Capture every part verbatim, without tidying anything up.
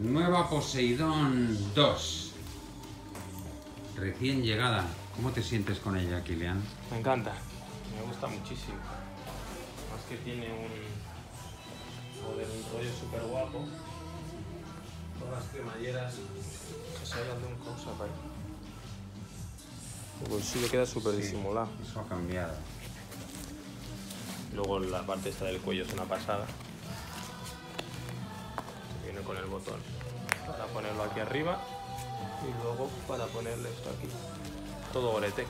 Nueva Poseidón dos. Recién llegada. ¿Cómo te sientes con ella, Kilian? Me encanta, me gusta muchísimo. Más que tiene un, joder, un rollo súper guapo. Todas las cremalleras que salgan de un cosa para ahí. El bolsillo queda súper Sí, disimulado. eso ha cambiado. Luego la parte esta del cuello es una pasada. Viene con el botón para ponerlo aquí arriba y luego para ponerle esto aquí. Todo Gore-Tex.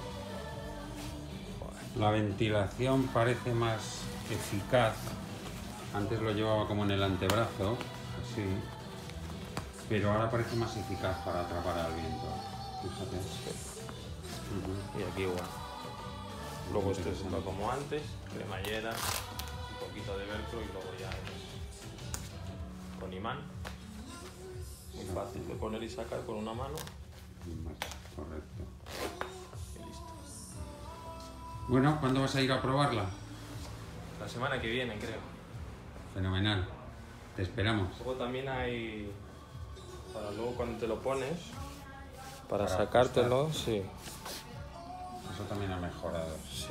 La ventilación parece más eficaz. Antes lo llevaba como en el antebrazo, así. Pero ahora parece más eficaz para atrapar al viento. Fíjate. Sí. Uh-huh. Y aquí igual. Luego esto es como antes, cremallera, un poquito de velcro y luego ya es con imán. Muy fácil de poner y sacar con una mano. Correcto. Y listo. Bueno, ¿cuándo vas a ir a probarla? La semana que viene, creo. Fenomenal. Te esperamos. Luego también hay, para luego cuando te lo pones, para, Para sacártelo, sí. Eso también ha mejorado. Sí.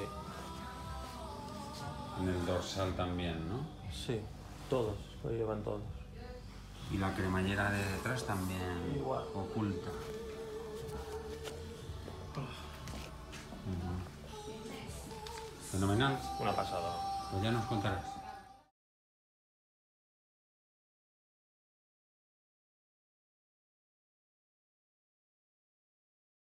En el dorsal también, ¿no? Sí, todos, lo llevan todos. Y la cremallera de detrás también Igual. oculta. Uh-huh. Fenomenal. Una pasada. Pues ya nos contarás.